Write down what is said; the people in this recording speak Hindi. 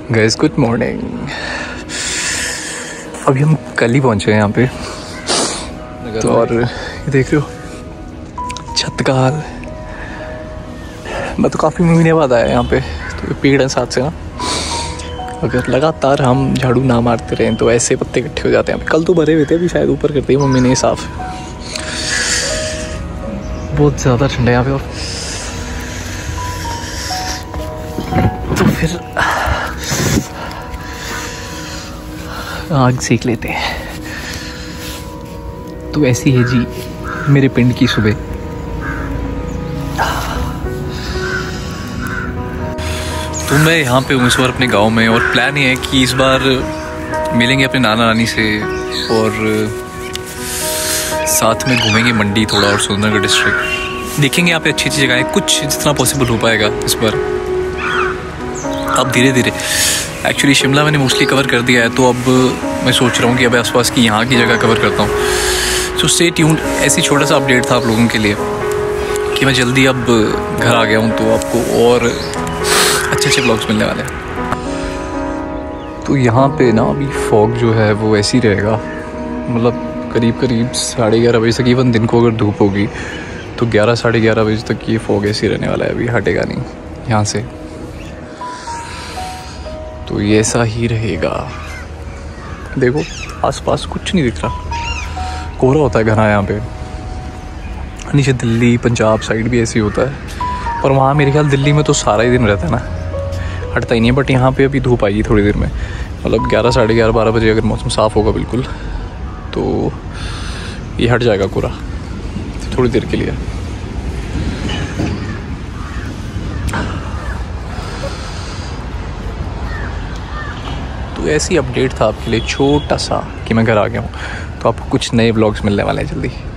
Guys good morning. अभी हम कल ही पहुंचे हैं यहाँ पे तो, और ये देख रहे हो छत का हाल। मैं तो काफ़ी महीने बाद आया यहाँ पे, तो पेड़ है साथ से ना, अगर लगातार हम झाड़ू ना मारते रहें तो ऐसे पत्ते इकट्ठे हो जाते हैं। कल तो भरे हुए थे, अभी शायद ऊपर करती है मम्मी ने साफ। बहुत ज़्यादा ठंडा यहाँ पे, और तो फिर आग सेक लेते हैं। तो ऐसी है जी मेरे पिंड की सुबह। तो मैं यहाँ पे हूँ इस बार अपने गांव में, और प्लान ये है कि इस बार मिलेंगे अपने नाना नानी से, और साथ में घूमेंगे मंडी थोड़ा और सुंदरगढ़ डिस्ट्रिक्ट। देखेंगे यहाँ पे अच्छी अच्छी जगह, कुछ जितना पॉसिबल हो पाएगा इस बार। अब धीरे धीरे, एक्चुअली शिमला मैंने मोस्टली कवर कर दिया है, तो अब मैं सोच रहा हूँ कि अब आसपास की यहाँ की जगह कवर करता हूँ। So stay tuned. ऐसी छोटा सा अपडेट था आप लोगों के लिए कि मैं जल्दी अब घर आ गया हूँ, तो आपको और अच्छे अच्छे ब्लॉग्स मिलने वाले हैं। तो यहाँ पे ना अभी फॉग जो है वो ऐसी रहेगा, मतलब करीब करीब 11:30 बजे तक। इवन दिन को अगर धूप होगी तो 11 साढ़े 11 बजे तक ये फॉग ऐसी रहने वाला है, अभी हटेगा नहीं यहाँ से। तो ये ऐसा ही रहेगा। देखो आसपास कुछ नहीं दिख रहा, कोहरा होता है घना यहाँ पे। नीचे दिल्ली पंजाब साइड भी ऐसे ही होता है, पर वहाँ मेरे ख्याल दिल्ली में तो सारा ही दिन रहता है ना, हटता ही नहीं है। बट यहाँ पे अभी धूप आएगी थोड़ी देर में, मतलब 11 साढ़े 11 12 बजे अगर मौसम साफ़ होगा बिल्कुल, तो ये हट जाएगा कोहरा थोड़ी देर के लिए। तो ऐसी अपडेट था आपके लिए छोटा सा कि मैं घर आ गया हूँ। तो आपको कुछ नए ब्लॉग्स मिलने वाले हैं जल्दी।